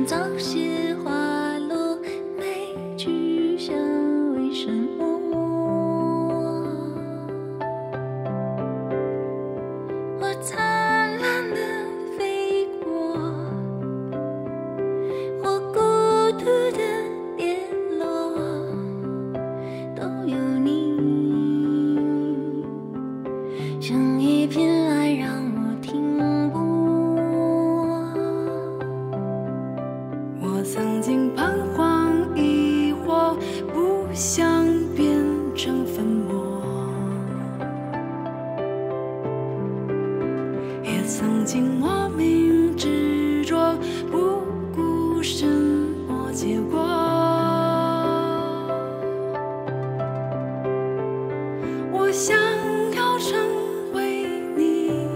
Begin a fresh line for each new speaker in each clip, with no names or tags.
早些花落，没去想为什么。我灿烂的飞过，我孤独的跌落，都有你，像一片爱让我停泊。
我曾经彷徨疑惑，不想变成粉末，也曾经莫名执着，不顾什么结果。我想要成为你，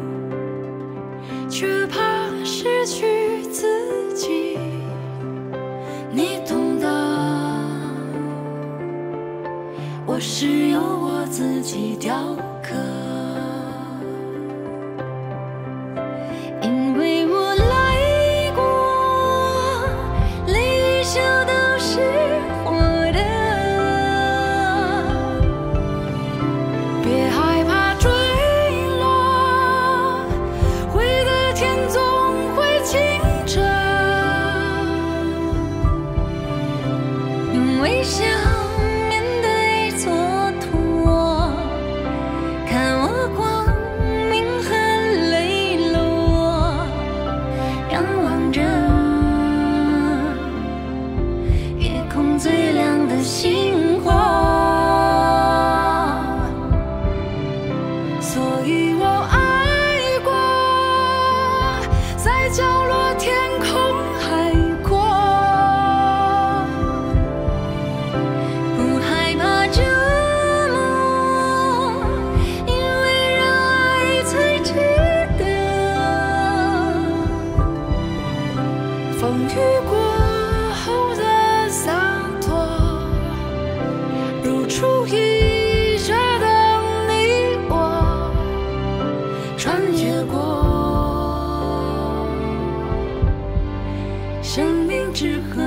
却怕失去自己。你懂得，我是由我自己雕刻。
因为我来过，泪与笑都是活的。
别害怕坠落，会的天总会清澈。
用微笑面对蹉跎，看我光明和泪落，仰望着夜空最亮的星火。
所以我爱过，在角落天空海阔。
不害怕折磨，因为热爱才值得。
风雨过后的洒脱，如出一辙的你我，穿越过生命之河。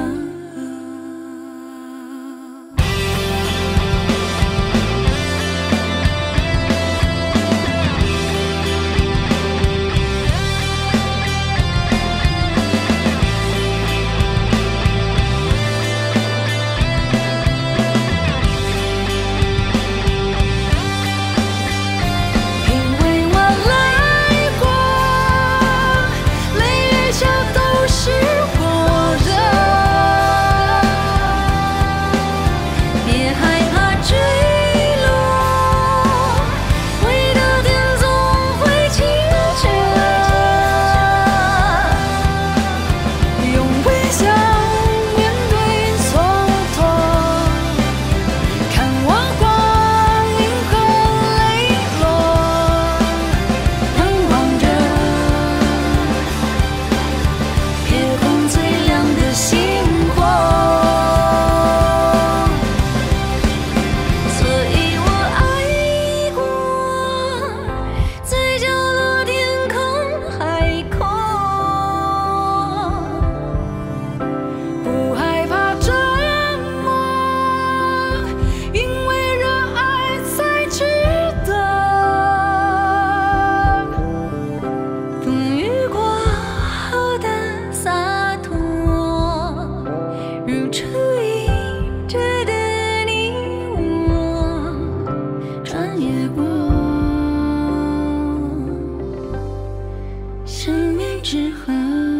因为我来过，泪与笑都是活的。
别害怕坠落，回到天总会清澈。
用微笑面对蹉跎，看我光阴和泪落，
仰望着夜空最亮的星火。所以我爱过，在角落天空海阔。
不害怕折磨，因为热爱才值得。
风雨过后的洒脱，如出一辙的你我，穿越过生命之河。